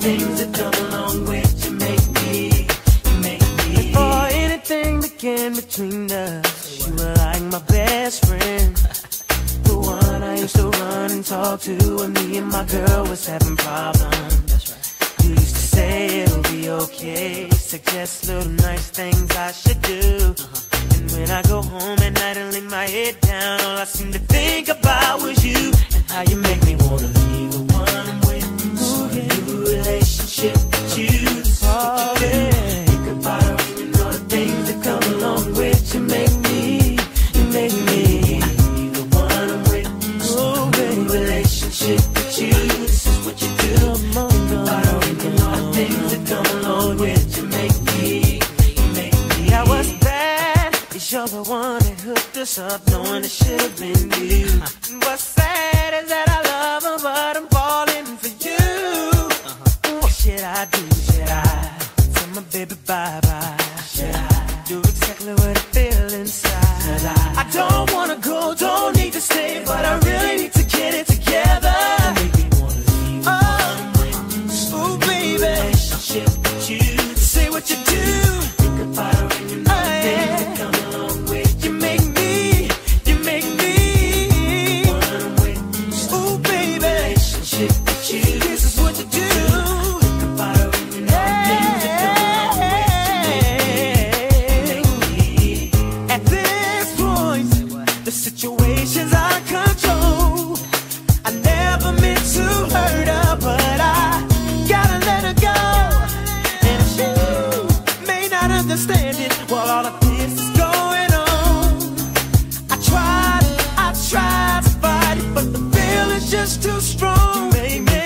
things that come along with you make me. Before anything began between us, you were like my best friend. The one I used to run and talk to when me and my girl was having problems. You used to say it'll be okay, suggest little nice things I should do. And when I go home at night and lay my head down, all I seem to think about was you and how you make me wanna leave the one I'm with. So a new relationship with you. This is what you do. Think about her and all the things that come along with you. Make me, you make me leave the one I'm with. So a new relationship with you. This is what you do. Think about her and all the things that come along with you. Make me, you make me. Now what's bad is you're the one that hooked us up, knowing it should have been you. And what's sad is that I love her, but I'm falling for you. What should I do? Should I tell my baby bye-bye? Should I do exactly what I feel inside? I don't wanna go, don't need to stay, but I really need to get it together. Make me wanna leave oh baby, relationship with you. Say what you do. Think about her and you know the things that come along with you. Make me, you make me one with. Oh baby, relationship with you. This is what you do. Think about her and you know the things that come along with you. Make me. At this point, the situation's out of control. I never meant to hurt her, but I gotta let her go. And she may not understand it while all of this is going on. I tried to fight it, but the feeling's just too strong. Make me.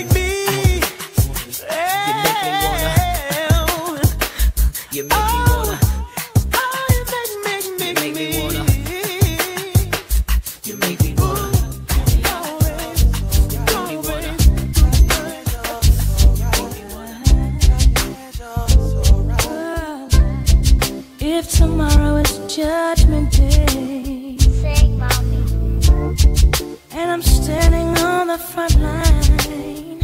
You make me wanna. Oh, you make me wanna. You make me wanna. If tomorrow is Judgment Day, Sing, mommy. and I'm standing on the front line,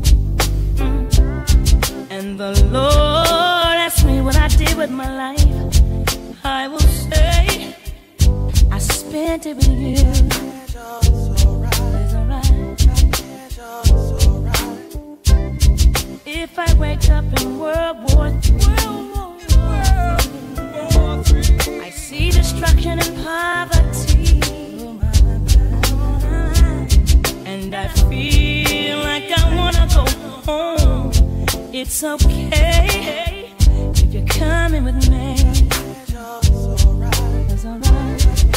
and the Lord asks me what I did with my life, I will say I spent it with you. It's alright. If I wake up in World War III, I see destruction and poverty, and I feel like I wanna go home. It's okay if you're coming with me. It's alright.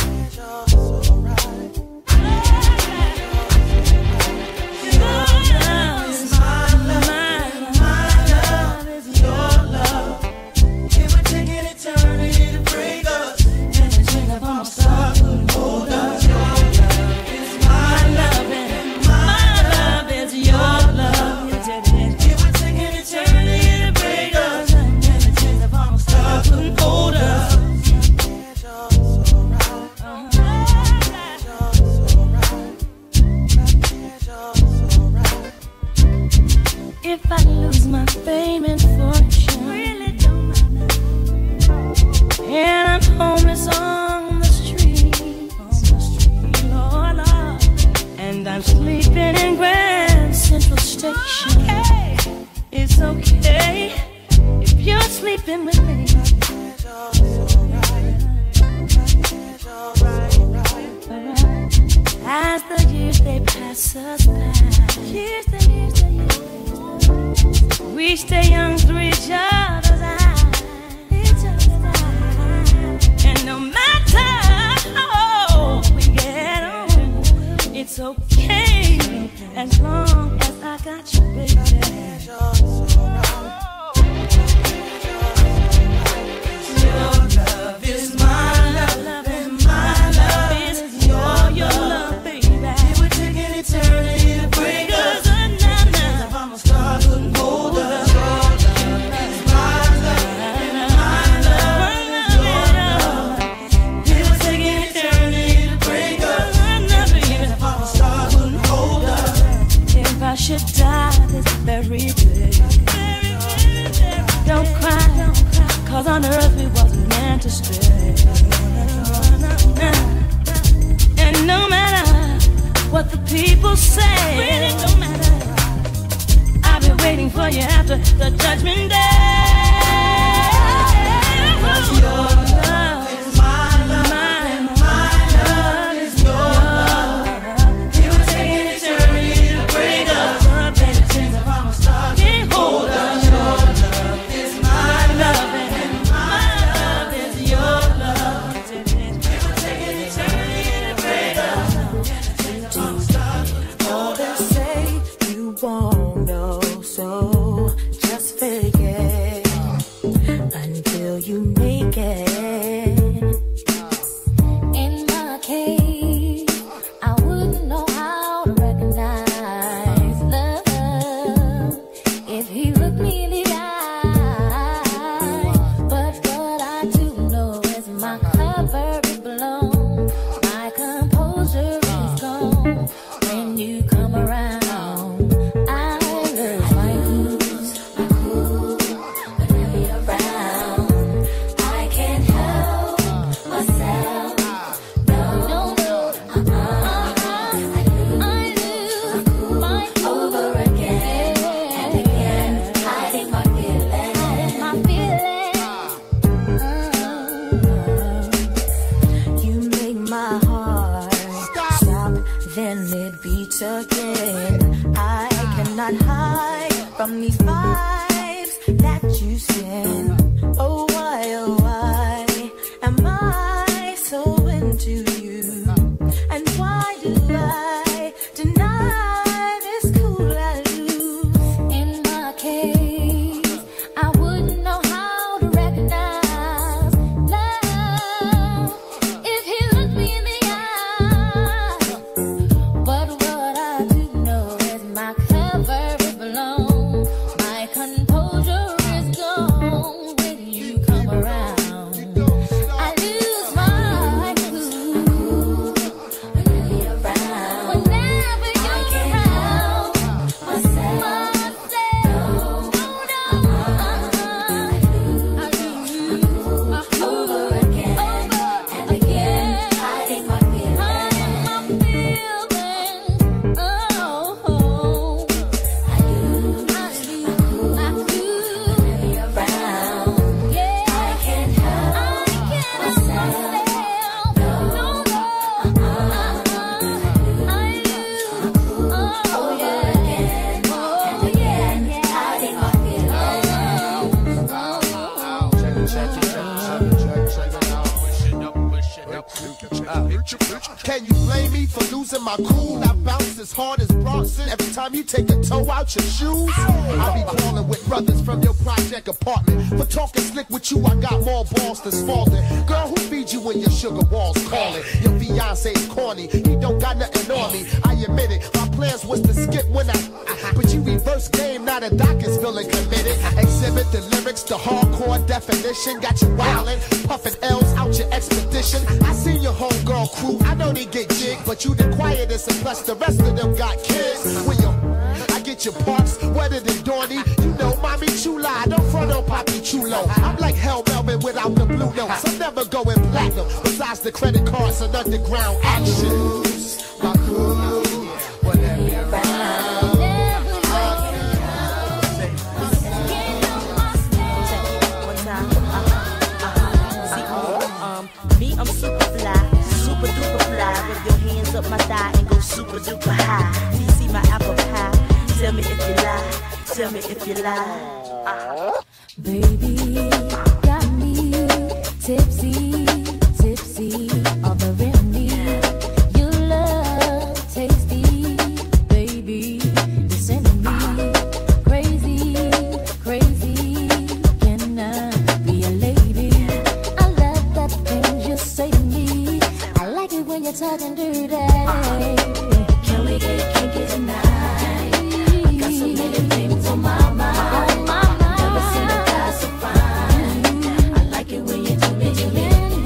If I lose my fame and fortune, really don't matter, and I'm homeless on the street, Lord, and I'm sleeping in Grand Central Station, it's okay if you're sleeping with me. As the years they pass us by, we stay young through each other's eyes. And no matter how we get on, it's okay as long as I got you, baby. Your love is my love, and my love is your love, baby. It would take an eternity to break us. should die this very day. Don't cry, 'cause on earth we wasn't meant to stay. And no matter what the people say, really don't matter. I'll be waiting for you after the judgment day. Your love is my love, and my love is your love. It would take an eternity to break us up, and it seems if I'm a star can't hold us. Your love is my love, and my love is your love. It would take an eternity to break us up, and it seems if I'm a star can't hold us. Say you won't know, so just fake it until you make it. In my case, I wouldn't know how to recognize love if he looked me in the eye. But what I do know is my cover is blown, my composure is gone. When you come around, I lose my cool, whenever you're around. I can't help myself. No, I lose my cool over again and again, hiding my feelings. You make my heart stop, then it beats again. I cannot hide from these vibes that you send. Oh why am I so into you? And why do I deny this cool I lose? In my case, I wouldn't know how to recognize love if he looked me in the eye. But what I do know is my cover is blown, my composure is gone. When you come around, I lose my cool. Whenever you're around, over again and again, hiding my feelings. Oh, I lose my cool. Whenever you're around, I can't help myself. No, I lose my cool over again and again, hiding my Can you blame me for losing my cool? I bounce as hard as Bronson every time you take a toe out your shoes. I be calling with brothers from your project apartment. For talking slick with you, I got more balls than Spalding. Girl, who feeds you when your sugar walls calling? Your fiance's corny, he don't got nothing on me. I admit it, my plans was to skip when but you reverse game, now the doc is feeling committed. Exhibit the lyrics, the hardcore definition. Got you wildin', puffin' L's out your expedition. I seen your homegirl crew, I know they get jig, but you the quietest and plus the rest of them got kids. When I get your parks wetter than Dorney. You know, mommy chula, I don't front on Poppy Chulo. I'm like Hell Melvin without the blue notes. I'm never going platinum, besides the credit cards and underground action. My cool, whatever you're around. I'm super duper fly. Rub your hands up my thigh and go super duper high. You see my apple pie? Tell me if you lie. Tell me if you lie. Baby, got me tipsy, tipsy, all the remedy. Your love tasty, baby. You're sending me crazy, crazy. Can I be a lady? I love the things you say to me. I like it when you're talking dirty. Can we get kinky tonight? Got so many things on my mind. Never seen a guy so fine. I like it when you do me,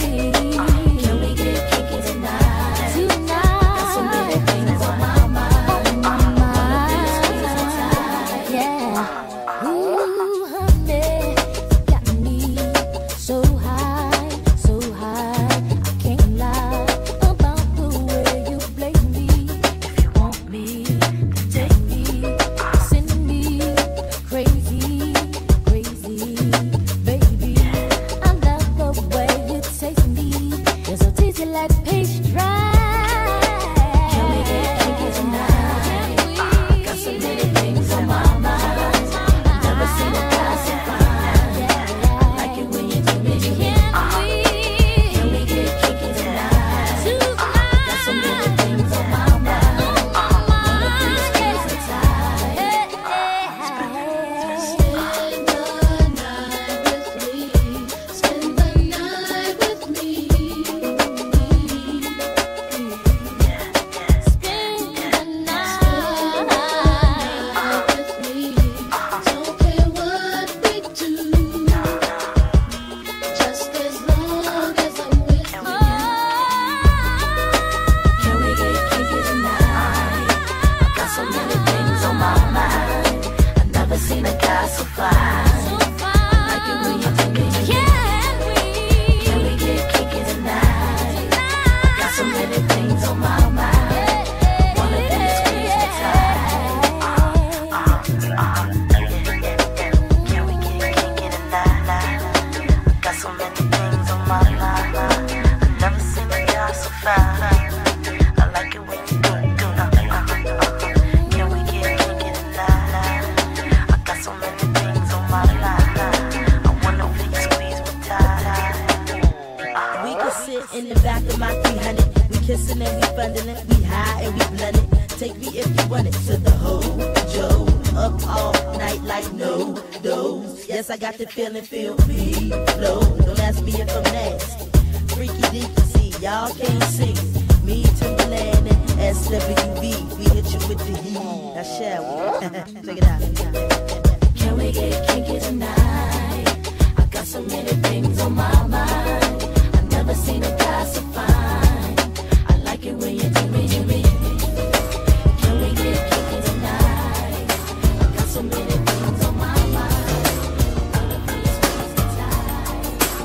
Yes, I got the feeling, feel me, flow. Don't ask me if I'm nasty. Freaky deaky, see, y'all can't see. Me, Timberland, and SWV. We hit you with the heat. Now shall we? Check it out. Can we get kinky tonight? I got so many things on my mind. I never seen a guy so fine. I like it when you do me, do me. Can we get kinky tonight? I got so many things on my mind. All of these ways to tie.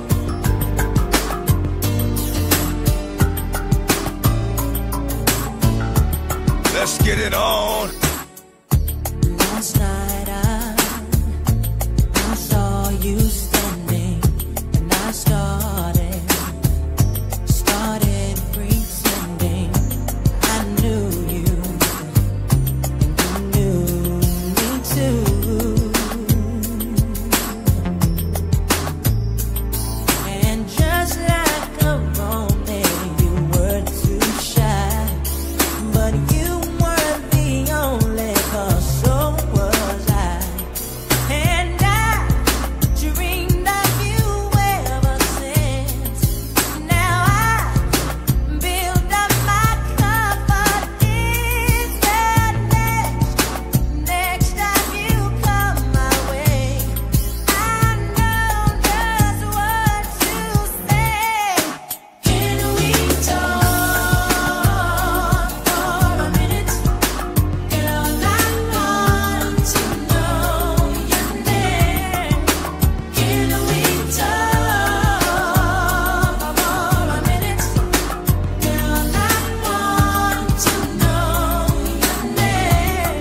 Let's get it on. Last night I saw you standing, and I started pretending I knew you, and you knew me too. And just like a romance, you were too shy, but you weren't the only, 'cause so was I. And I dreamed of you ever since. Now I build up my confidence that next time you come my way, I know just what to say. Can we talk for a minute? Girl, I want to know your name. Can we talk for a minute? Girl, I want to know your name.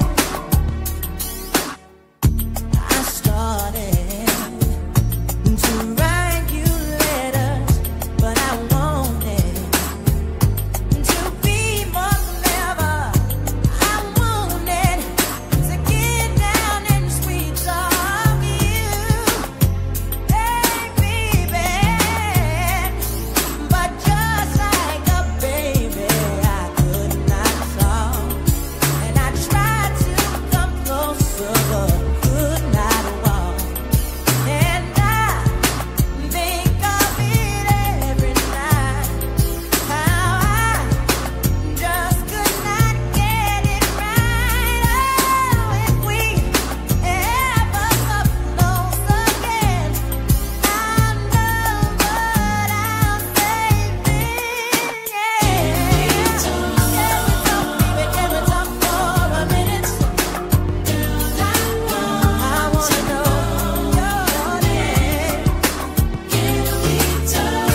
I started to write you letters, but I wanted to be more clever. I wanted to get down and sweet talk you, hey baby. But just like a baby, I could not talk, and I tried to come closer, but could not walk. And I think of it every night, how I just could not get it right. Oh, if we ever come close again, I know what I'll say then. Yeah. Can we talk, baby? Can we talk for a minute? Girl, I want to know your name. Can we talk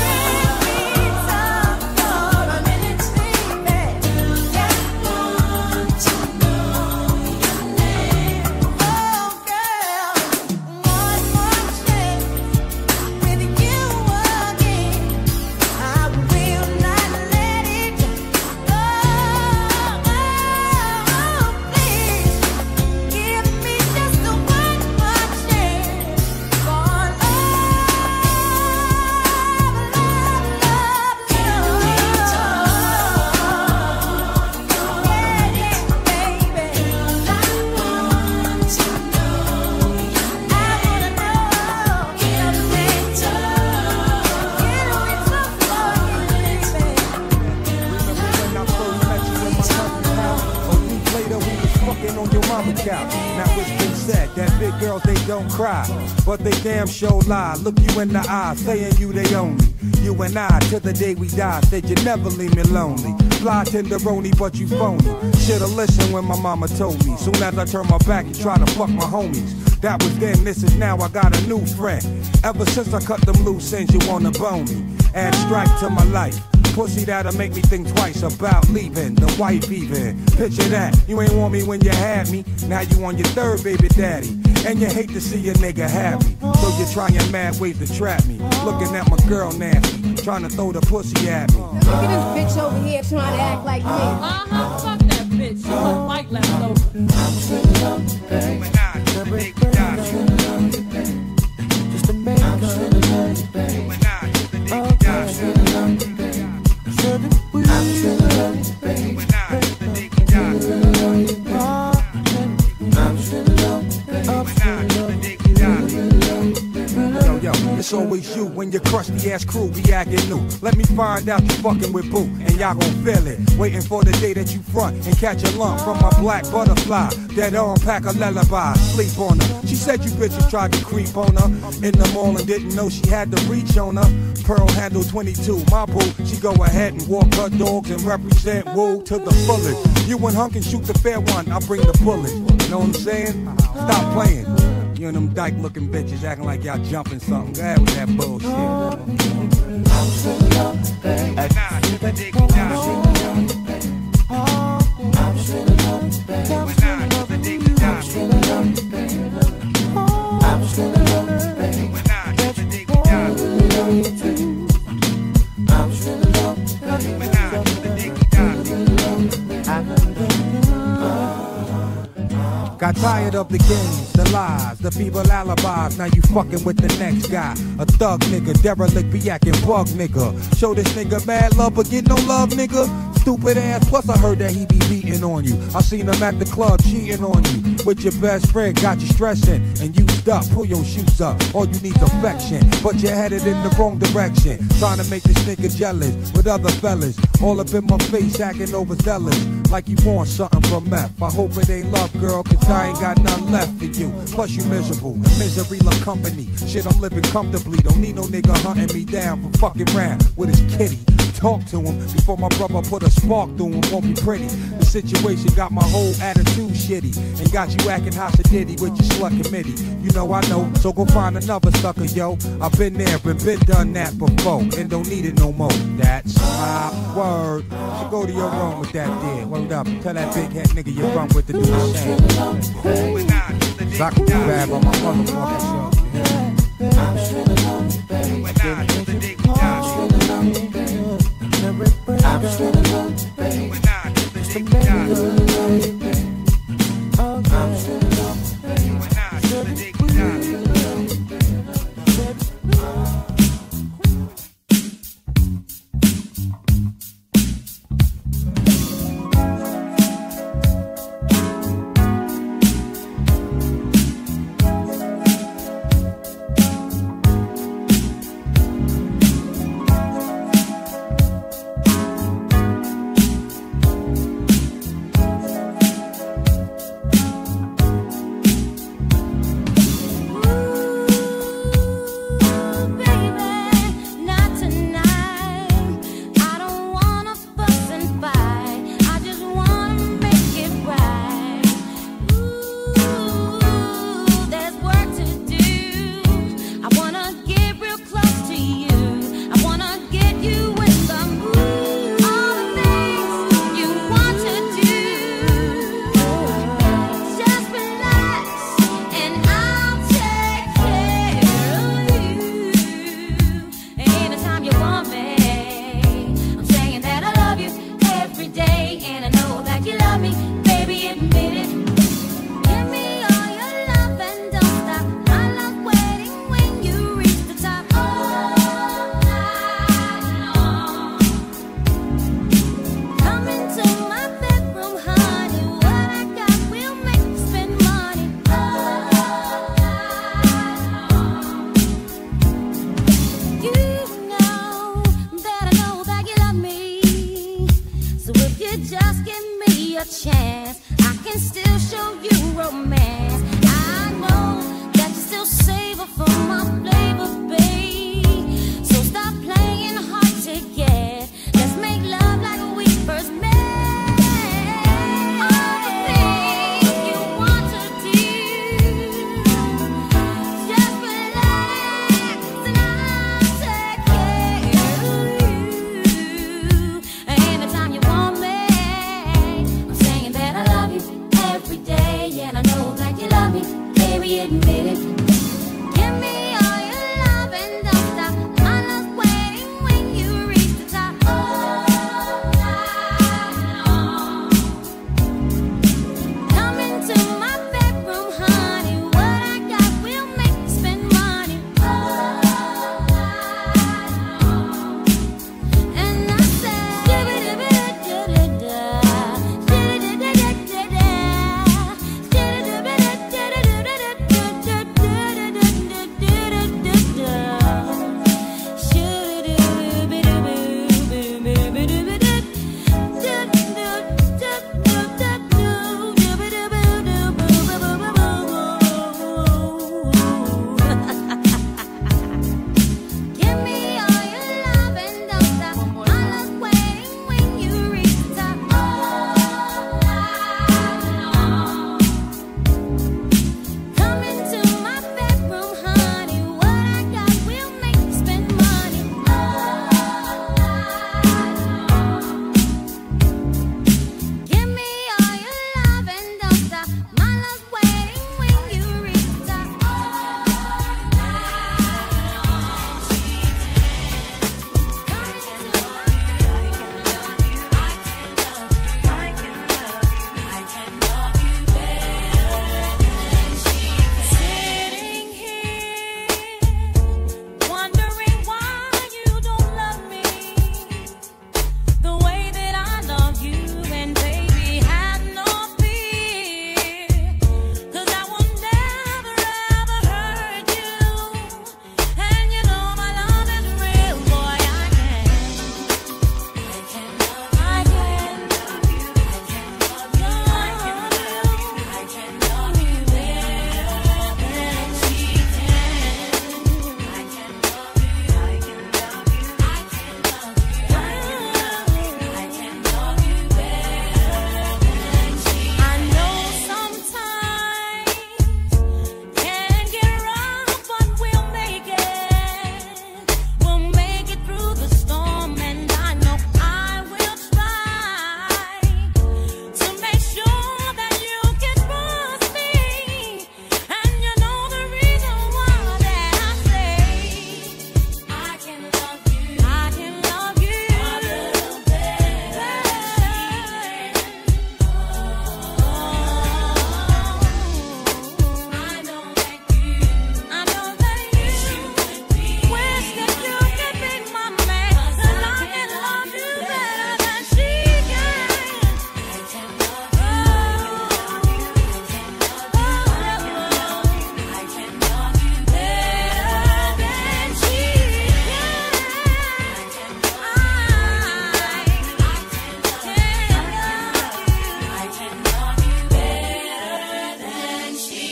for a minute, baby? Girl, I want to know your name. Oh, girl, one more chance with you again. I will not let it go. Please give me just one more chance for On your mama couch. Now it's been said that big girls they don't cry, but they damn sure lie. Look you in the eye, saying you they only. You and I till the day we die. Said you never leave me lonely. Fly tenderoni, but you phony. Shoulda listened when my mama told me. Soon as I turn my back, you try to fuck my homies. That was then, this is now. I got a new friend. Ever since I cut them loose ends, you wanna bone me. Add strike to my life. Pussy that'll make me think twice about leaving the wife even. Picture that, you ain't want me when you had me. Now you on your third baby daddy, and you hate to see a nigga happy. So you're trying mad ways to trap me. Looking at my girl nasty, trying to throw the pussy at me. Look at this bitch over here trying to act like me. Fuck that bitch. She was white left over. Just a man. it's always you when your crusty ass crew be acting new. Let me find out you fucking with boo, and y'all gon' feel it. Waiting for the day that you front and catch a lump from my black butterfly. That unpack a lullaby, sleep on her. She said you bitches tried to creep on her in the mall and didn't know she had to reach on her. Pearl handle 22, my boo. She go ahead and walk her dogs and represent woo to the fullest. You and Hunk can shoot the fair one, I bring the bullet. You know what I'm saying? Stop playing. You and them dyke looking bitches acting like y'all jumping something. Go ahead with that bullshit. I'm still in love, baby. Nah, just a dick down. I'm still in love, baby. Nah, just a dick down. I'm still in love, baby. I'm still in love, baby. Nah, just a dick down. I'm still in love, baby. Nah, just a dick down. Got tired of the games, the lies, the feeble alibis. Now you fucking with the next guy, a thug nigga, derelict, be acting bug nigga. Show this nigga mad love but get no love nigga. Stupid ass, plus I heard that he be beating on you. I seen him at the club cheating on you. With your best friend, got you stressing and you stuck. Pull your shoes up, all you need's affection. But you're headed in the wrong direction. Trying to make this nigga jealous with other fellas. All up in my face, acting overzealous. Like you want something from meth. I hope it ain't love, girl, cause I ain't got none left for you. Plus you miserable, misery love company. Shit, I'm living comfortably. Don't need no nigga hunting me down for fucking round with his kitty. Talk to him before my brother put a spark through him. Won't be pretty. The situation got my whole attitude shitty and got you acting hossidity with your slut committee. You know I know, so go find another sucker, yo. I've been there and been done that before and don't need it no more. That's my word. So go to your room with that there. Word up. Tell that big head nigga you run with to do the same. So I can grab on my motherfucking show. I'm still in love, baby. I'm still in love, baby. I'm still in love, baby. I'm still in love, baby. I'm still in love, baby.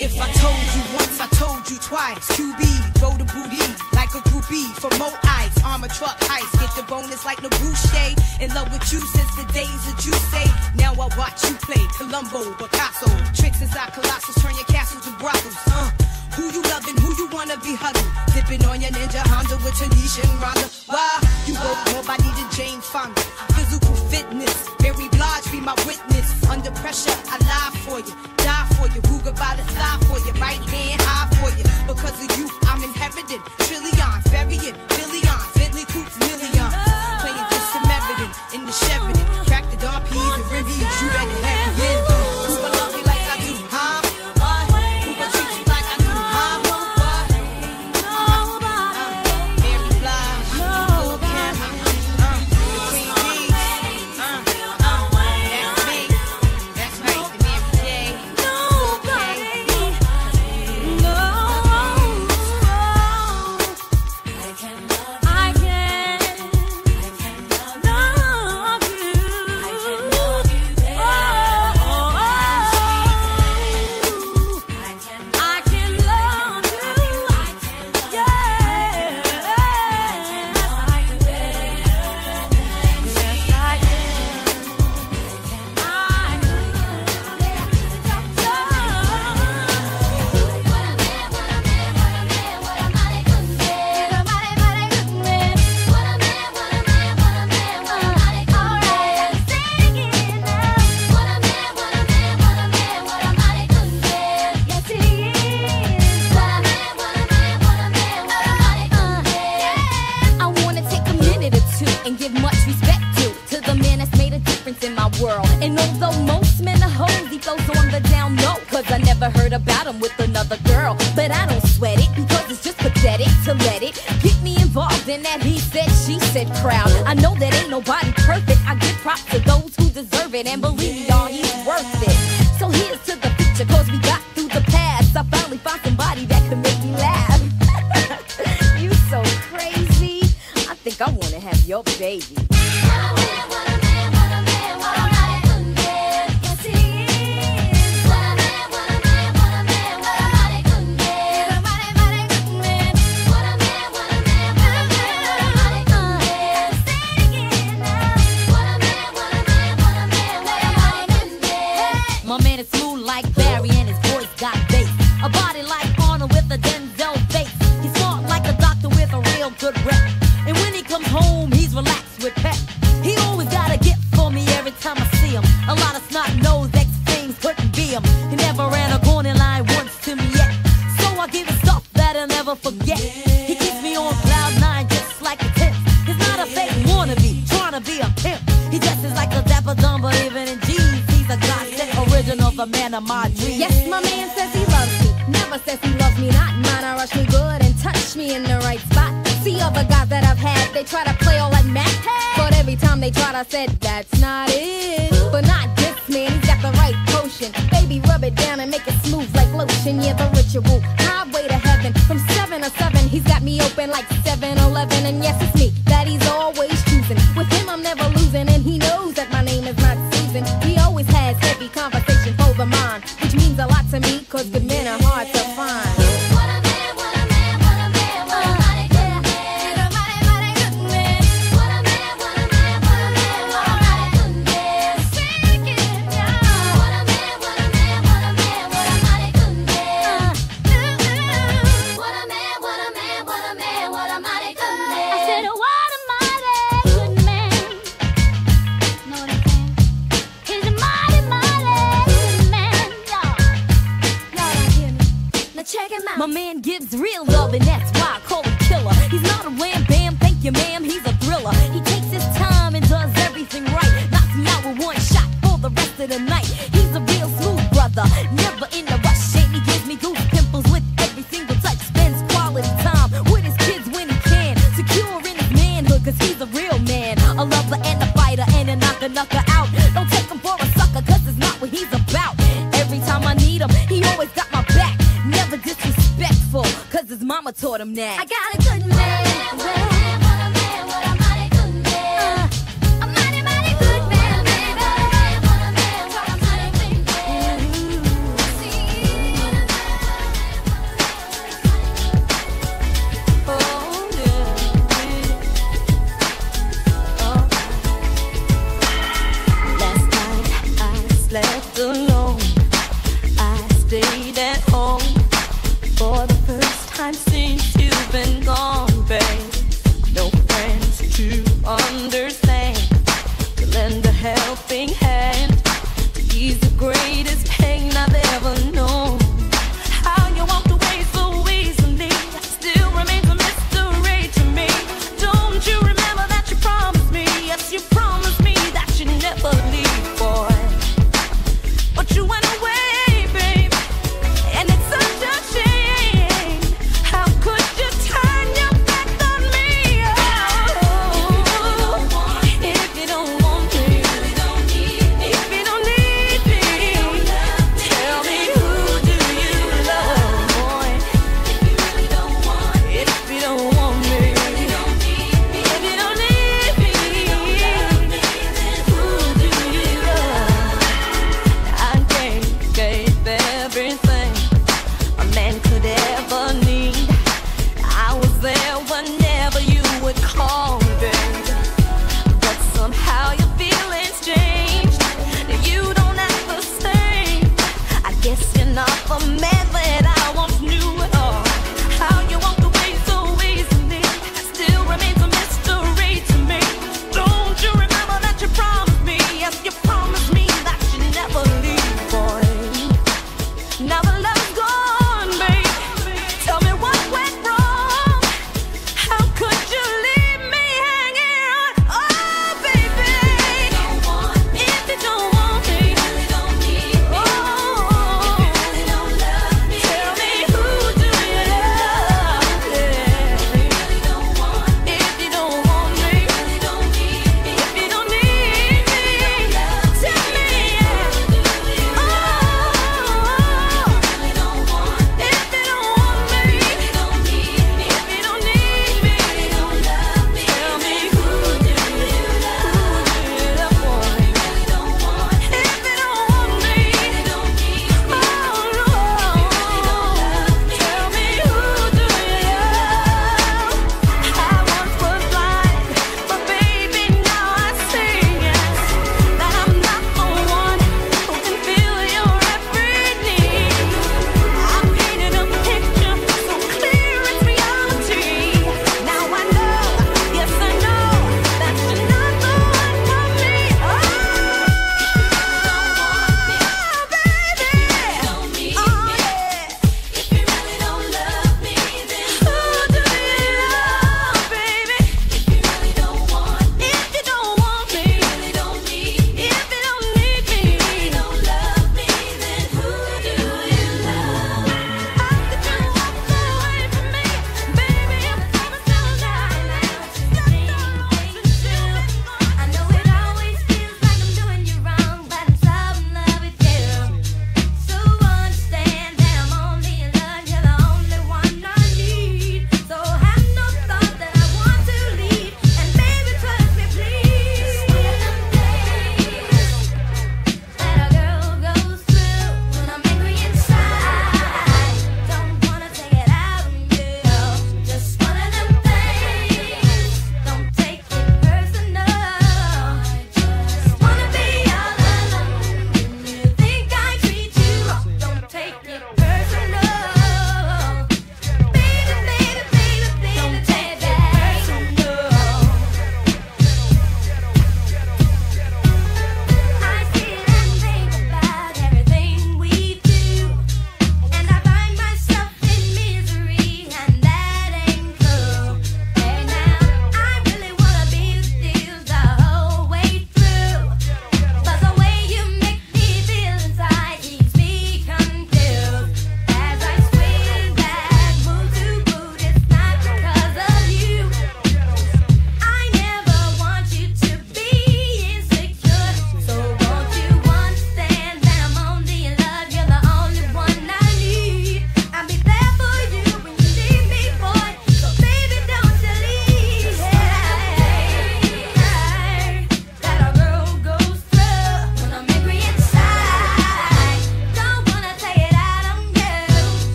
If I told you once, I told you twice. QB, roll the booty like a groupie for more ice. Armor truck heist, get the bonus like Nabuche. In love with you since the days that you say. Now I watch you play Columbo, Picasso. Tricks inside Colossus, turn your castles to brothels. Who you loving, who you wanna be hugging? Dipping on your Ninja Honda with Tanisha and Rhonda. Why? You both more body than Jane Fonda. Physical fitness, Mary Blige be my witness. Under pressure, I lie for you, die for you. Ruger by the thigh for you, right hand high for you. Because of you, I'm inheriting trillions, burying billions, Bentley coops millions. Playing this Samaritan in the Sheridan. Crack the Don P's and reviews, you better have it in. Who will love you like I do, huh? Who will treat you like I do, huh? Mary Blige, Lil' Kim, the Queen Bee, that's right, the Mary J. And although most men are hoes, he goes on the down low. Cause I never heard about him with another girl. But I don't sweat it, because it's just pathetic to let it get me involved in that he said, she said crowd. I know that ain't nobody perfect. I give props to those who deserve it. And believe me, y'all, he's worth it. So here's to the future, cause we got through the past. I finally found somebody that could make me laugh. You so crazy. I think I wanna have your baby. Good rep. And when he comes home, he's relaxed with pep. He always got a gift for me every time I see him. A lot of snot-nosed ex-things couldn't be him. He never ran a corner line once to me yet. So I give him stuff that I'll never forget. He keeps me on cloud nine just like a tip. He's not a fake wannabe, trying to be a pimp. He dresses like a dapper dumb, but even in jeans, he's a godsend original, the man of my dreams. Yes, my man says he loves me. Never says he loves me not. Mine, I rush me good and touch me in the right spot. See other guys that I've had, they try to play all like Mac. But every time they tried, I said, that's not it. But not this man, he's got the right potion. Baby, rub it down and make it smooth like lotion. Yeah, the ritual, highway to heaven. From 7 to 7, he's got me open like 7-Eleven. And yes, it's me that he's always choosing. With him, I'm never losing. And he knows that my name is not Susan. He always has heavy conversation over mine, which means a lot to me, cause good men are hard to find. My man gives real love, and that's why I call him killer. He's not a wham bam, thank you ma'am, he's a thriller. He takes his time and does everything right. Knocks me out with one shot for the rest of the night. He's a real smooth brother, never in a rush. And he gives me goose pimples with every single touch. Spends quality time with his kids when he can. Secure in his manhood, cause he's a real man. A lover and a fighter and a knocker out. Don't take him for a sucker, cause it's not what he's about. Every time I need him, he always got my back. Never disrespectful, cause his mama taught him that. I got a good man. A mighty, mighty good man, baby.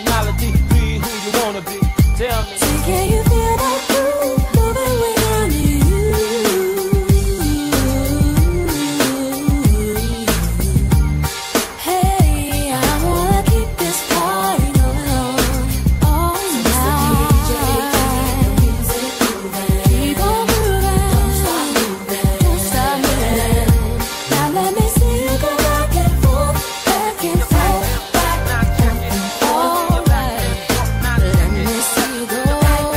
personality, be who you wanna be. Tell me. Can you feel that groove moving within you? Hey, I wanna keep this party going on all night. Keep on moving, don't stop moving. Now let me see you go back and forth, back and forth, back and forth. All right, let me see you go.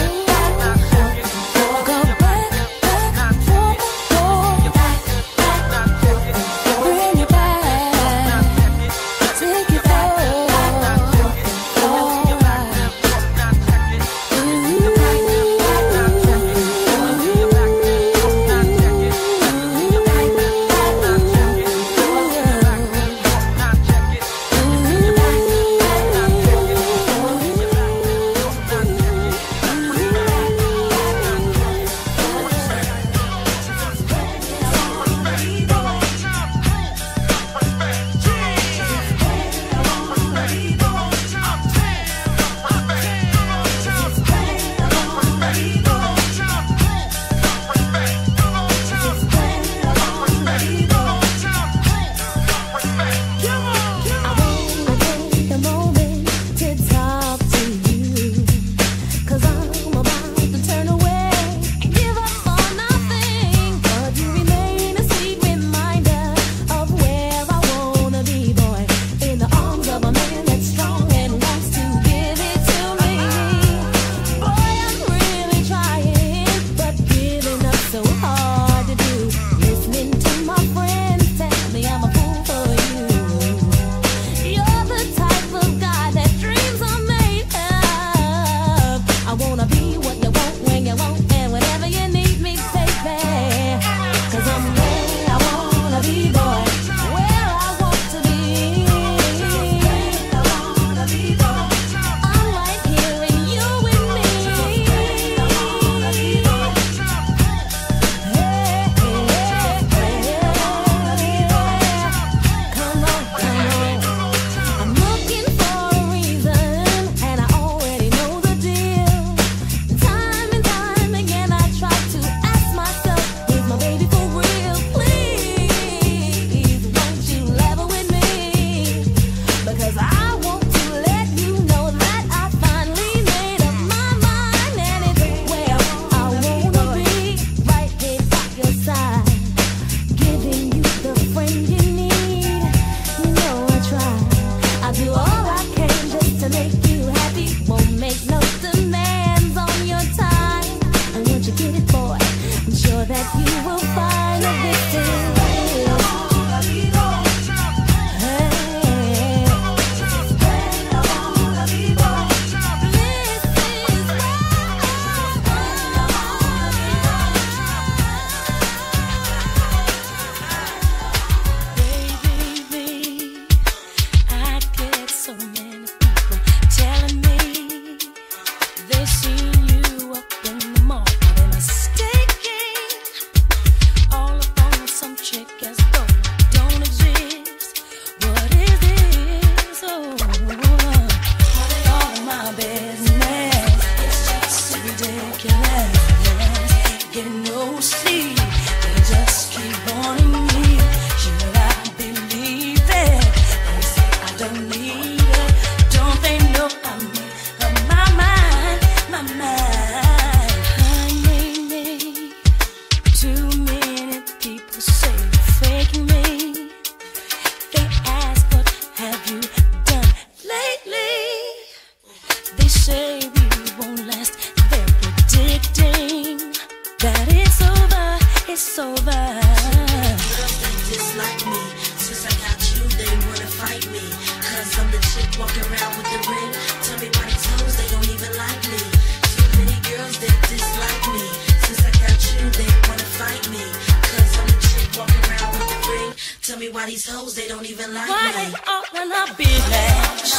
these hoes, they don't even like why me. They all wanna be last.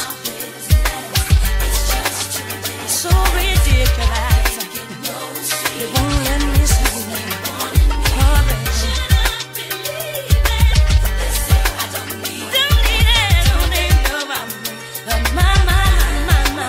So ridiculous. They won't let me see them. Oh, baby. Don't need it, don't they know about me. My.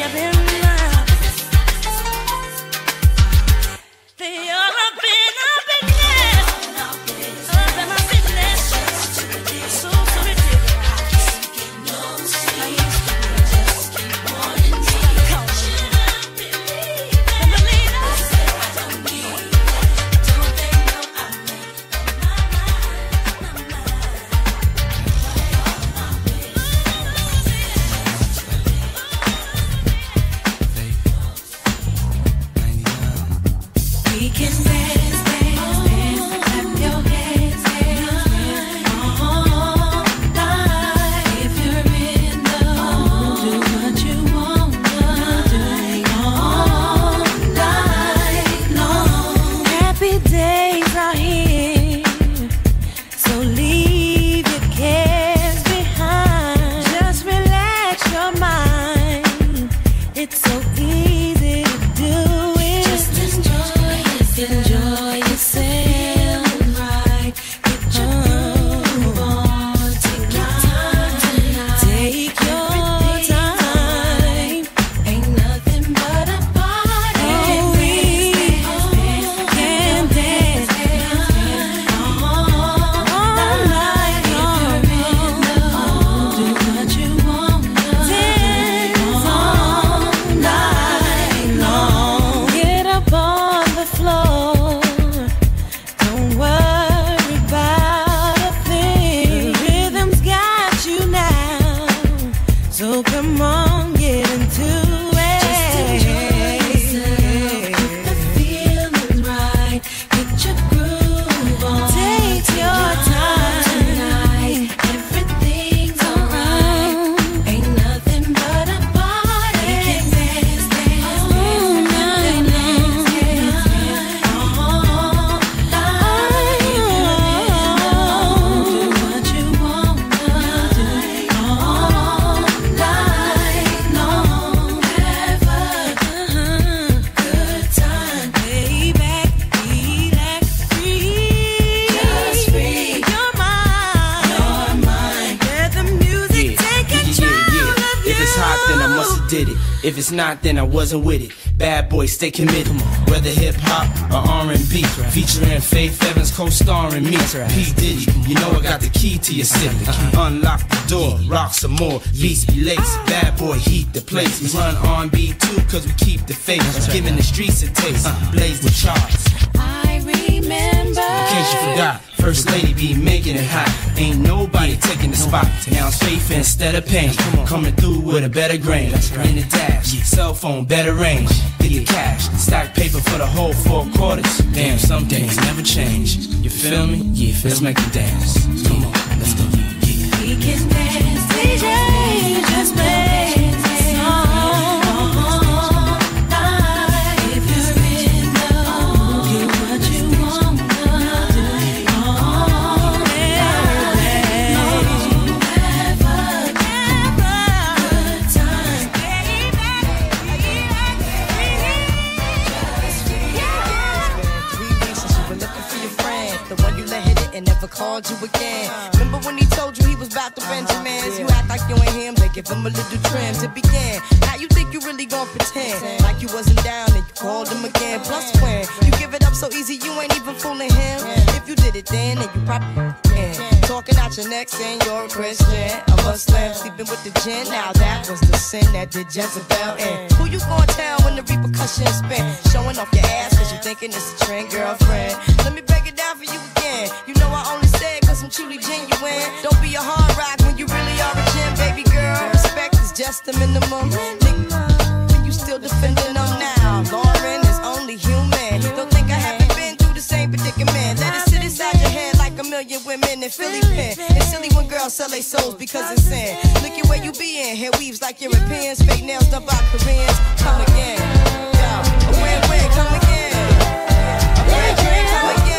If it's not, then I wasn't with it. Bad boy, stay committed. Whether hip hop or R&B, featuring Faith Evans co-starring me. P Diddy, you know I got the key to your city. Unlock the door, rock some more, beats be laced. Bad boy, heat the place. We run R&B too, cause we keep the faith. Giving the streets a taste, blaze the charts. I remember. In case you forgot, First Lady be making it hot. Ain't nobody taking the spot. Now it's Faith instead of pain. Coming through with a better grain. In the dash, cell phone, better range. Get the cash, stack paper for the whole 4 quarters. Damn, some things never change. You feel me? Yeah, let's make it dance. Come on, let's go. Yeah. We can dance, DJ, just play. And never called you again. Remember when he told you he was about to Benjamins? You act like you ain't him, they give him a little trim to begin. Now you think you really gon' pretend like you wasn't down and you called him again. Plus when you give it up so easy, you ain't even fooling him. If you did it then you probably can. Talking out your neck saying you're a Christian, a Muslim, sleeping with the gin. Now that was the sin that did Jezebel in. Who you gon' tell when the repercussions spin? Showing off your ass cause you thinking it's a trend, girlfriend. Let me break it down for you again. You know I only say it cause I'm truly genuine. Don't be a hard rock when you really are a gem, baby girl. Respect is just the minimum. Nigga, when you still defending them now. Lauren is only human. Don't think I haven't been through the same predicament. Let it sit inside your head like a million women in Philly pen. It's silly when girls sell their souls because it's sin. Look at where you be in. Hair weaves like Europeans. Fake nails done by Koreans. Come again. Yo, a win-win, come again. A win-win, come again.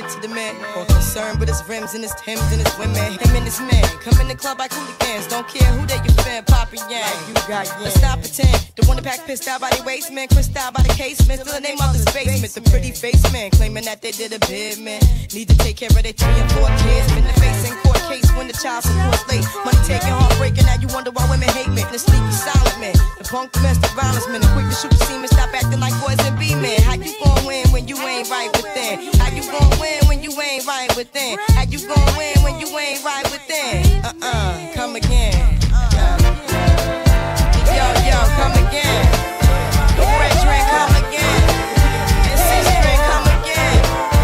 get to the man. More concerned with his rims and his Timbs and his women. Him and his man come in the club like hooligans. Don't care who they your fan, Papa Yang. You got Yang. Let's stop pretend. The one that pack pissed out by the waist man, crissed out by the casement. Still in their mother's basement. The pretty face man claiming that they did a bid man. Need to take care of their 3 and 4 kids. Been the face in court case when the child support's late. Money taking, heartbreaking. Now you wonder why women hate men. The sneaky silent man, the punk domestic violence man, the quick to shoot the semen. Stop acting like boys and be men. How you gon' win when you ain't right within? How you gon' win when you ain't right within? How you gon' win when you ain't right within? Come again. Yo, come again. The red drink, come again. And six drink, come again.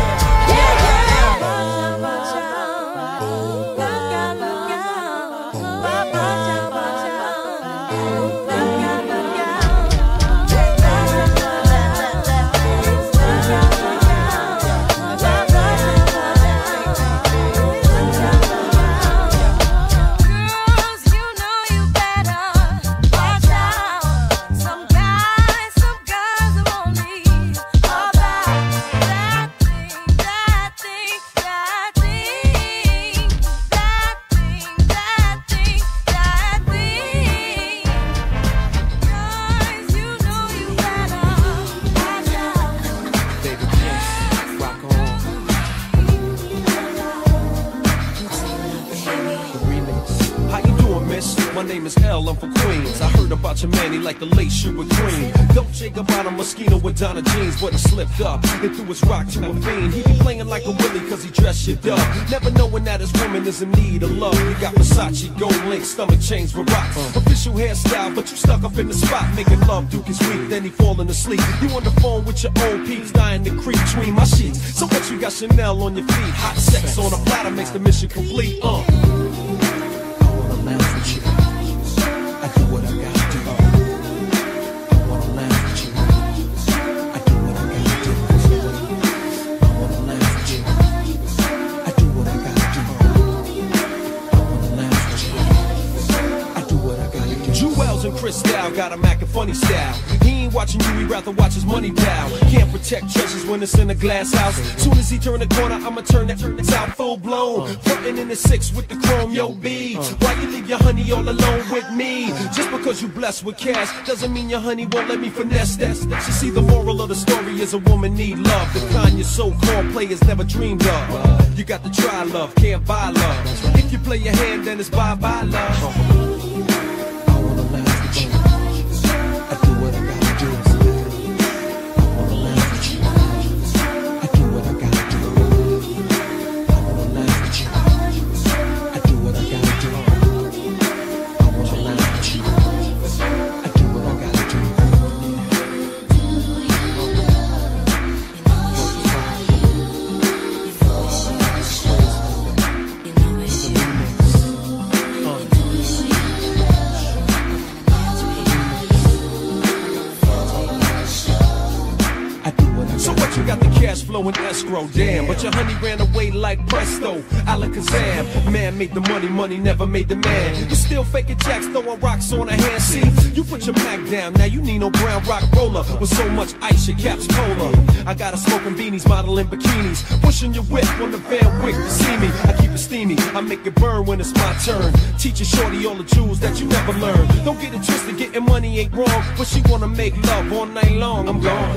My name is L, I'm from Queens. I heard about your man, he like the late sugar queen. Dolce Gabbana Moschino with Donna jeans, but he slipped up and threw his rock to a fiend. He be playing like a willy cause he dressed shit up, never knowing that his woman is in need of love. He got Versace, gold link, stomach chains with rocks. Official hairstyle, but you stuck up in the spot. Making love, Duke is weak, then he falling asleep. You on the phone with your old peeps, dying to creep between my sheets. So what you got Chanel on your feet? Hot sex on a platter makes the mission complete. I wanna laugh with you. I do what I gotta do. I wanna laugh with you. I do what I gotta do. I wanna laugh with you. I do what I gotta do. I wanna laugh with you. I do what I gotta do. Jewels and Cristal got him acting funny style. He ain't watching you, he rather watch his money down. Can't protect treasures when it's in a glass house. Soon as he turn the corner, I'ma turn that out full blown. Frontin' in the 6 with the chrome, yo B. Why you leave your honey all alone with me? Just because you blessed with cash doesn't mean your honey won't let me finesse that. You see, the moral of the story is a woman need love, the kind your so-called players never dreamed of. You got to try love, can't buy love. If you play your hand, then it's bye-bye love. In escrow, damn, but your honey ran away like presto, Alakazam. Man made the money, money never made the man. You still faking jacks, throwing rocks on a hand. See, you put your Mac down, now you need no brown rock roller. With so much ice, your cap's polar. I got her smoking beanies, modeling bikinis, pushing your whip on the Van Wick to see me. I keep it steamy, I make it burn when it's my turn. Teaching shorty all the jewels that you never learned. Don't get it twisted, getting money ain't wrong, but she wanna make love all night long. I'm gone.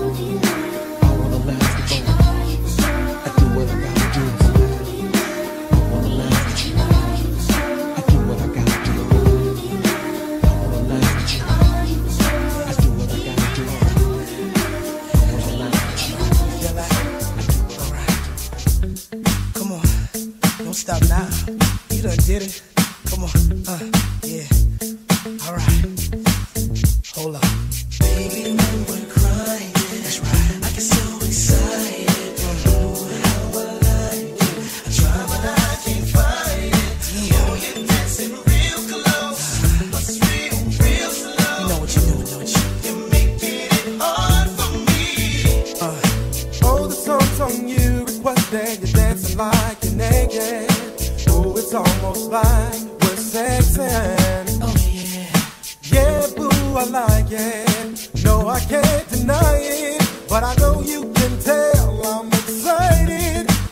Stop now, you done did it. Come on, yeah. Alright, hold up. Baby, when we're crying, that's right. I get so excited. How I like it. I try, but I can't find it. Oh, you're dancing real close, but it's real slow. You know what you're doing, don't you? You're making it hard for me. Oh, the song's on you, requesting you're dancing like you're naked. It's almost like we're sexing. Oh yeah. Yeah, boo, I like it. No, I can't deny it. But I know you can tell I'm excited.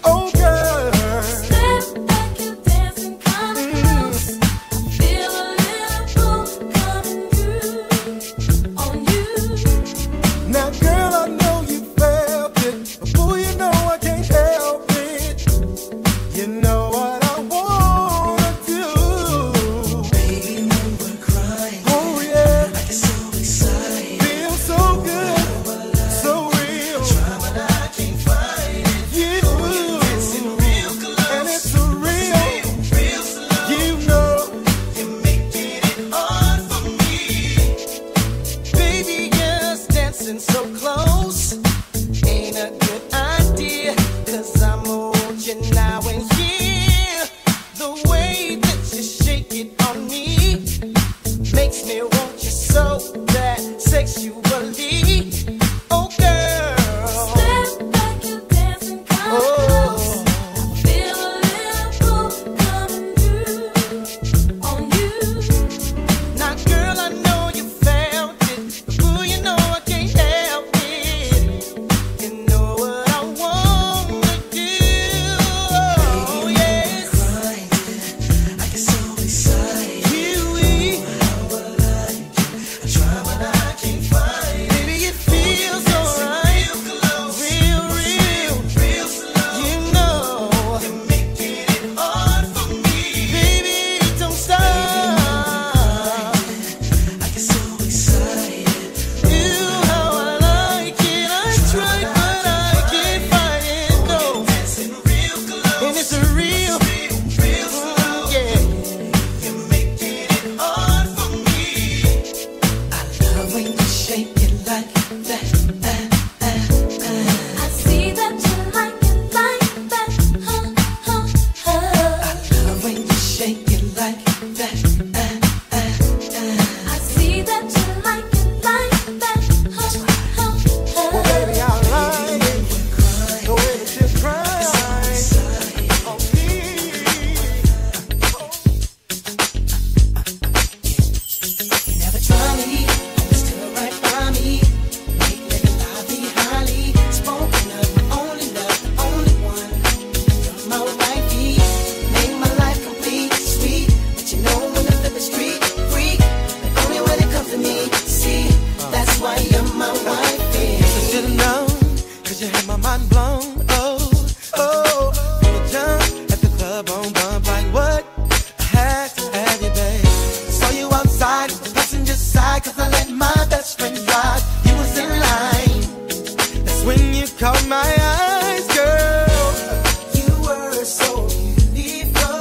dancing so close ain't a good idea, 'cause I'm on you now and here. The way that you shake it on me makes me want you so bad sexually. Oh girl, step back, you dancing kind of close. Feel a little pull coming through on you. Now girl, I know you felt it, but boy, you know I can't help it. You know what I wanna do. Oh yes, I get so excited. How I like it. I try but I can't find it. Baby, it feels alright. Real, real slow. You know you're making it hard for me. Baby, don't stop. I get so excited. Ooh, how I like it. I try but I can't find it. No, and it's a real, yeah. You're making it hard for me. I love when you shake it like that. I see that you like it like that. I love when you shake it like that. I see that you like it like that. Well, baby, I like it. The way that you cry on me. You never try me, always still right by me. Make living lively, highly spoken of. My only love, the only one. You're my wifey, make my life complete, sweet. But you know when I flip the street, freak. But only when it comes to me, see. That's why you're my wifey. I should've known, 'cause you had my mind blown. Oh, from the jump at the club on bump, like what? I had to have you, babe. Saw you outside, the passenger side, 'cause I let my best friend drive. You was in line. That's when you caught my eyes, girl. You were so beautiful.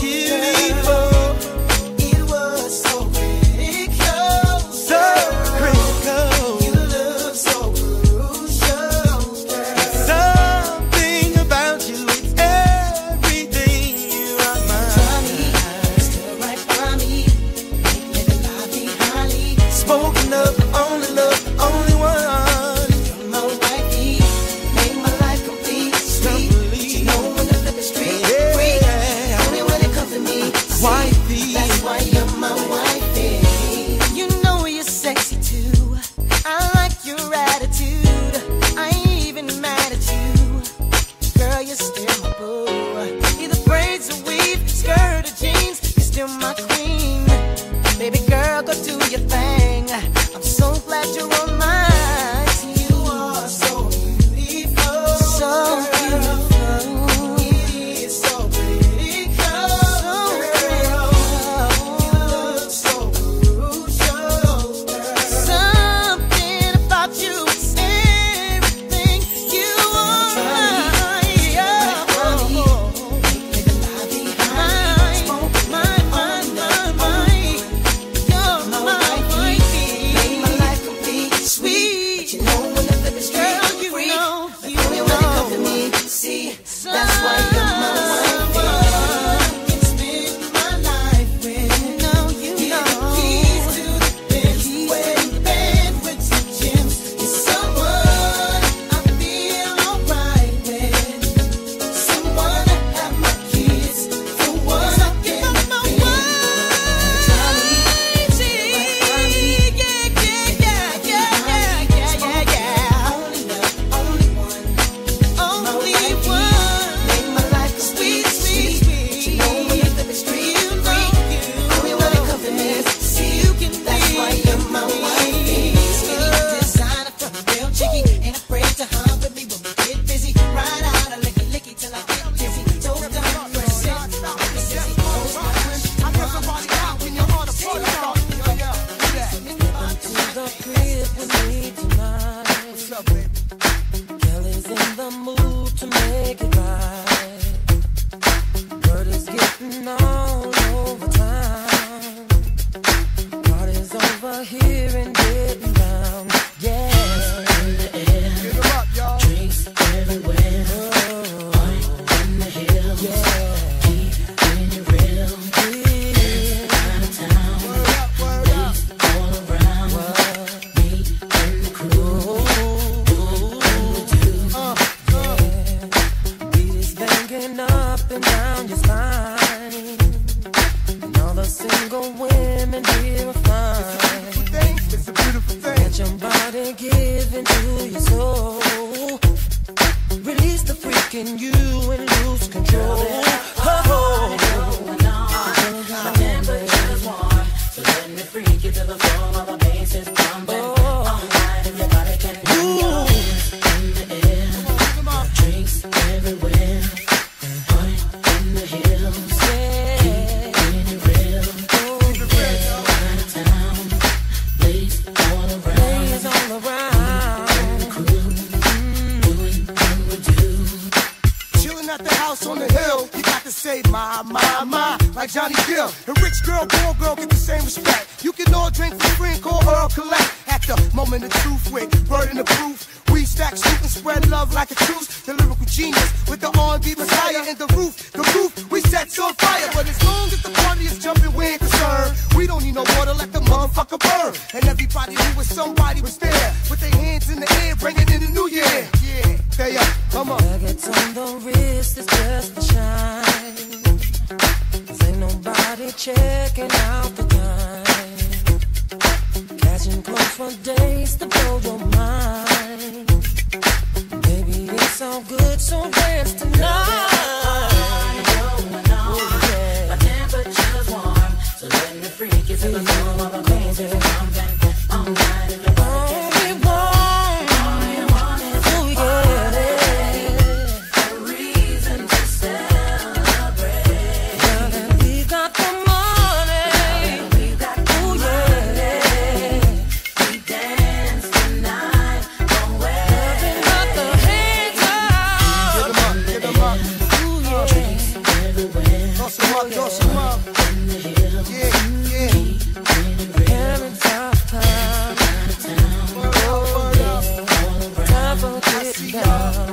It was so critical. So critical. You look so crucial, girl. Something about you, it's everything. You are mine. Still right by me. Make living lively, highly spoken of. Only love, only one. You're my wifey, make my life complete, sweet. But you know when I flip the street, free. Only when it comes to me, wifey. That's why you're my wifey. You know you're sexy too. I like your attitude. I ain't even mad at you. Girl, you're still my boo. Either braids or weave, skirt or jeans, you're still my queen. Baby girl, go do your thing. I'm so glad you're on mine. You are so beautiful. So beautiful. It is so critical. So critical. You look so crucial, girl. Something about you is everything. You are mine. You're my wifey. Make my life complete, sweet. But you know when I flip the street, girl, you free. Know, you only when it comes to me, see. That's why you're my wifey. I can spend my life with. You know. The keys to the Benz, wedding band with some gems. You're someone I feel alright with. Someone I have my kids. The one I can be. here and getting down. Yeah. into your soul. Release the freak in you and lose control. My temperature's warm, so let me freak you to the floor while the bass is pumping. All night if your body can move. In the air, drinks everywhere. Point in the hills, keep it real. Out of town, ladies all around. Crew, doing what we do. Chilling at the house on the hill, you got to say my, like Johnny Gill. And rich girl, poor girl get the same respect. You can all drink for free and call Earl Collect. At the moment of truth with burden of proof, we stack, shoot, and spread love like a truce. The lyrical genius with the R&B messiah and the roof we set on fire. But as long as the party is jumping, we ain't concerned. We don't need no water, let the motherfucker burn. And everybody who was somebody was there with their hands in the air, bringing in the new year. Yeah, they up, come on. Nuggets on the wrist is just a shine. Ain't nobody checking out the time. Catching close for days to blow your mind. Baby, it's all good, so dance tonight. My temperature's warm, so let me freak you to the floor while the bass is pumping. All night if your body can move. All you want is a reason to celebrate. Now that we got the money, we got the money. We dance tonight, don't wait. nothing but the hands up. Get them up. Drinks everywhere. Toss them up. Yeah. Every time, time for getting down.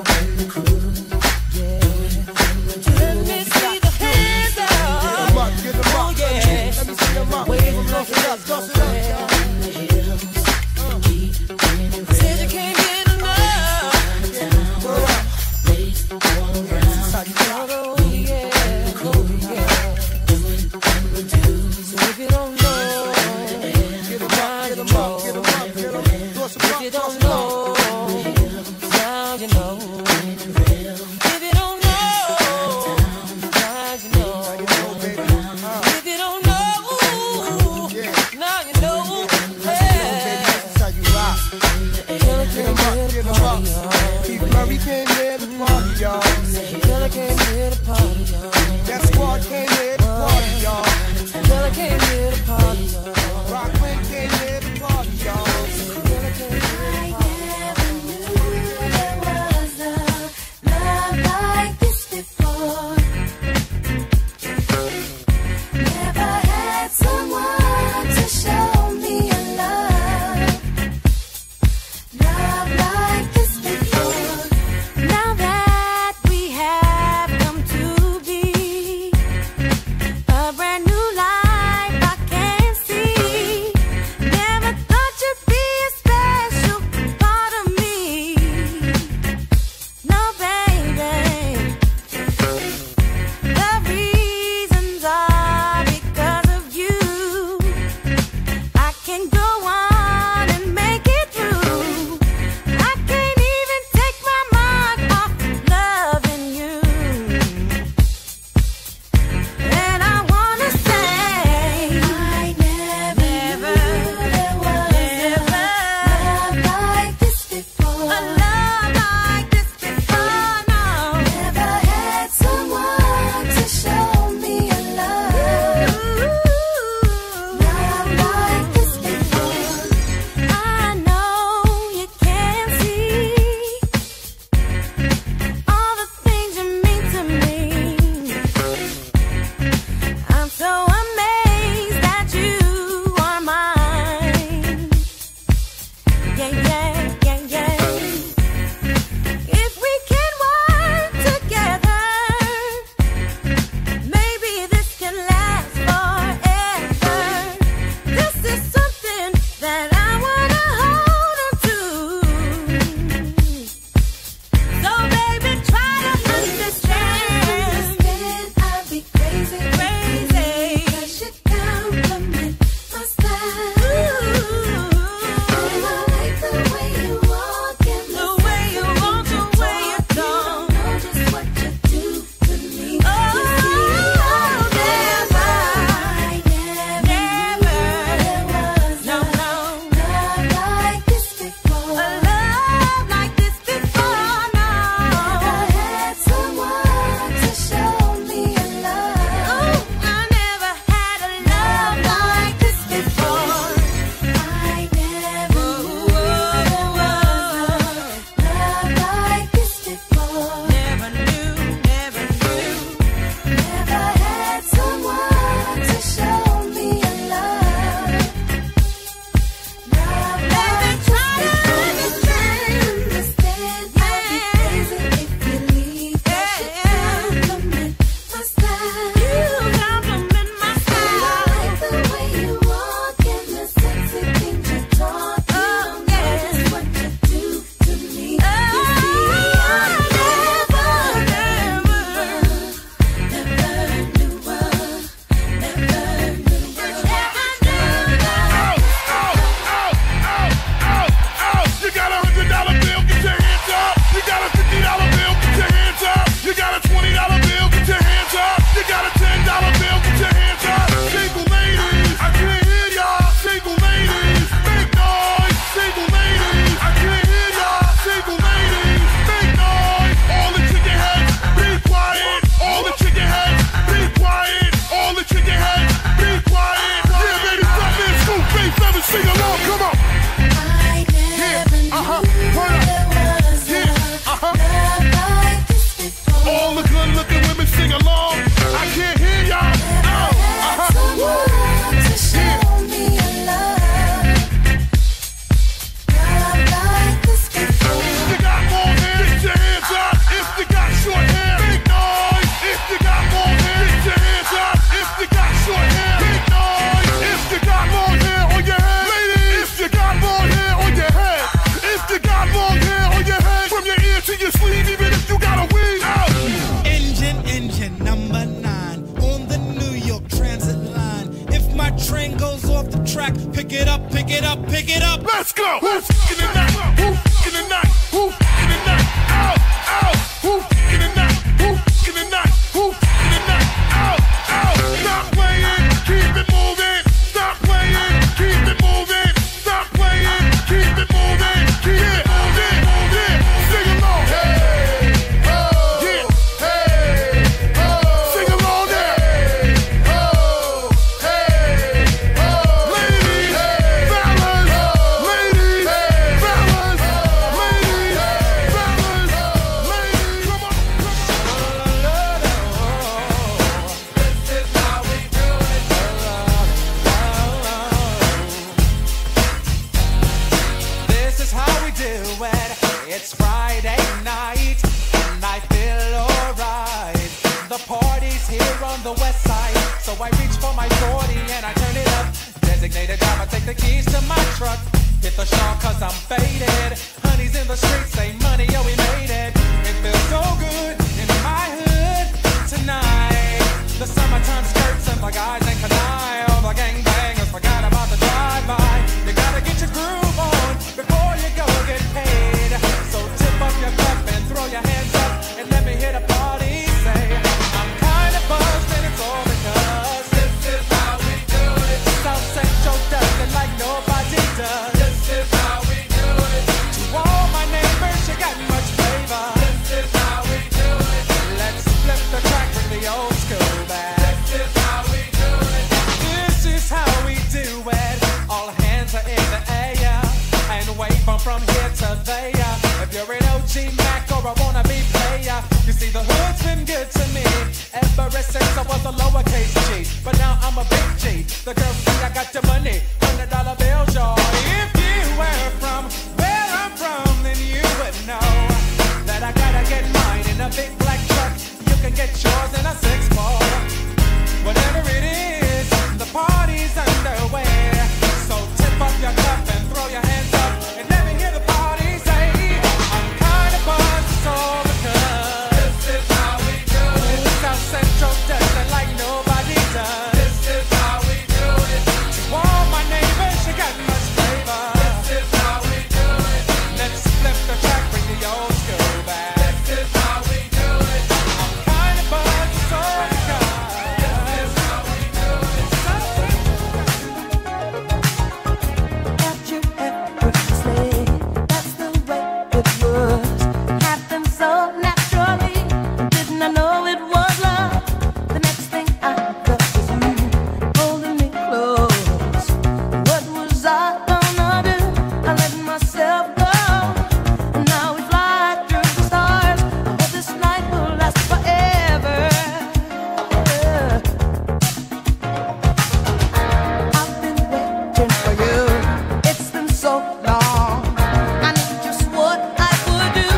Let me see the hands up. Get them up. Oh yeah, Let me see them up. wave them Toss it up. Said you can't get enough. Oh yeah, oh yeah. So if you don't know, Get them up. Toss them if you don't know, now you know. If you don't know, now you know. If you don't know, now you know. That's how you rock. Killer Get came them here to up. party, y'all. Keith Murray came here to party, y'all. Killer came here to party, y'all. That squad came here to party, y'all. Killer came here to party, y'all. Rockland came here to party, y'all. Killer came here to party. Now that we have come to be Take it up. Let's go. Who's in the night? Who's in the night? Who's in the night? Out, out. Who's in the night? Who's in the night? Who's in the night? Out, out. Stop playing. Keep it moving. Stop playing. Keep it moving. Stop playing. Keep it moving. Keep it moving. Moving. Sing along. Hey, ho. Yeah. Hey, ho. Sing along there. Hey, ho. Hey, ho. Ladies, fellas, ladies, fellas, ladies, fellas, ladies. Come on, This is how we do it. This is how we do it. It's Friday night and I feel alright. The party's here on the west side, so I reach for my 40 and I turn it up. Designated driver, take the keys to my truck. Hit the shawl cause I'm faded. Honey's in the streets, say money, yo, we made it. It feels so good in my hood tonight. The summertime skirts and the guys ain't canine. All the gangbangers forgot about the drive-by. You gotta get your groove on before you go get paid. So tip up your cup and throw your hands up and let me hit a party. Say, I'm kinda buzzed and it's all because This is how we do it. South Central does it like nobody does. This is how we do it. To all my neighbors, you got much flavor. This is how we do it. Let's flip the track, bring the old school back. This is how we do it. This is how we do it. All hands are in the air and wave from here to there. If you're an OG Mac or a wannabe player, you see the hood's been good to me ever since I was a lowercase G. But now I'm a big G. The girls see I got the money, $100 bills, y'all. If you were from where I'm from, then you would know that I gotta get mine in a big black truck. You can get yours in a 6-4. Whatever it is, the party's underway. So tip up your cup and throw your hands up and let me hear the party say, I'm kinda buzzed, it's all because This is how we do it. South Central does it like nobody does. This is how we do it. To all my neighbors, you got much flavor. This is how we do it. Let's flip the track, bring the old school back. This is how we do it. I'm kinda buzzed, it's all because This is how we do it. That you ever say that's the way it was. Happened so naturally. Didn't I know it was love? The next thing I felt was you holding me close. What was I gonna do? I let myself go, and now we fly through the stars. I hope this night will last forever. I've been waiting for you. It's been so long. I knew just what I would do.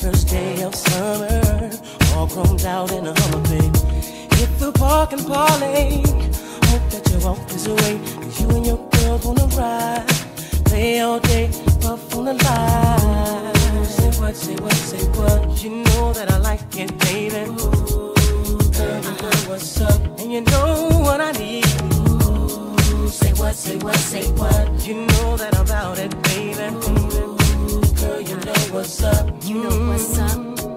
first day of summer, all chromed out in a Hummer, babe. Hit the park and parlay. Hope that you walk this way. You and your girl gonna ride. Play all day, puff on the line. Say what, say what, say what. You know that I like it, baby. Ooh, girl, you know what's up, and you know what I need. Ooh, say what, say what, say what. You know that I'm about it, baby. Ooh, girl, you know what's up. You know what's up.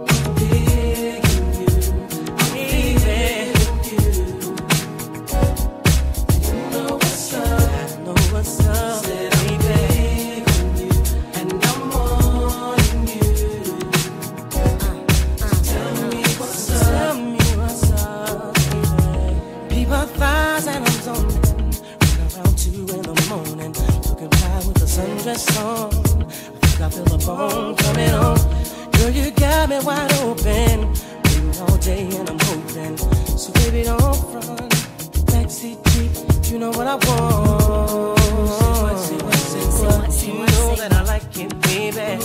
Sundress on, I think I feel the bone coming on. Girl, you got me wide open, waiting all day and I'm hoping. So baby, don't run, backseat deep, you know what I want. Say what, you know that I like it, baby.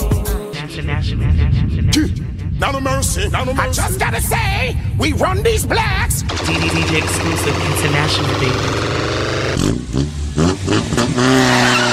Now no mercy, now no mercy. I just gotta say, we run these blacks. DJ exclusive international, baby.